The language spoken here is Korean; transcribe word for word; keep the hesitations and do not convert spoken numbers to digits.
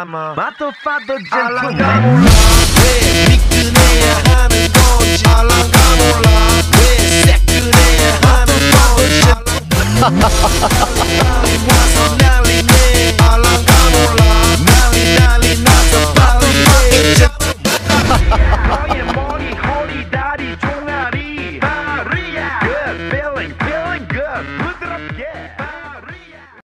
알랑가마 맛도 파도 알랑가 젠틀맨 몰라 왜 미끈해야 하는 건지 알랑가 몰라 왜 새끈해야 하는 건지 알랑가 와서 난리네 알랑가